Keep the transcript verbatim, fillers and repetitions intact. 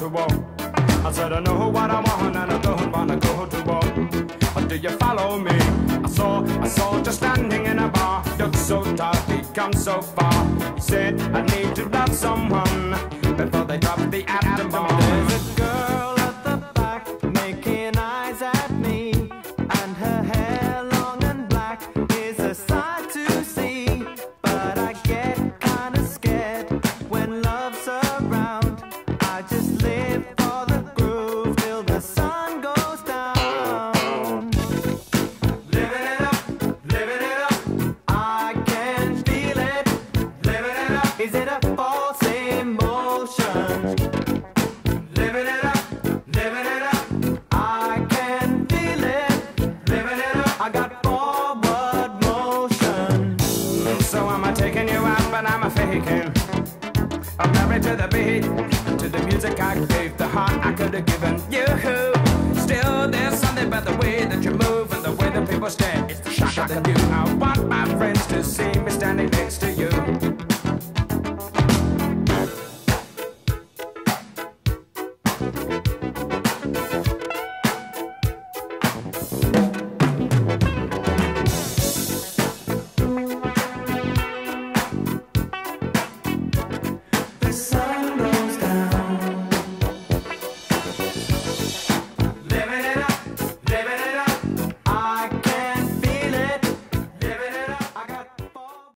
to war. I said I know what I want and I don't wanna go to war. Do you follow me? I saw, I saw just standing in a bar. Looked so tough, he'd come so far. He said I need to love someone before they drop the atom bomb. There's a girl at the back making eyes at me, and her hair long and black is a sight to see. But I get kinda scared when love's around. I just live for the groove till the sun goes down. Living it up, living it up, I can feel it. Living it up, is it a false emotion? Living it up, living it up, I can feel it. Living it up, I got forward motion. So am I taking you out, but I'm a faking. I'm married to the beat, to the music I gave, the heart I could have given you.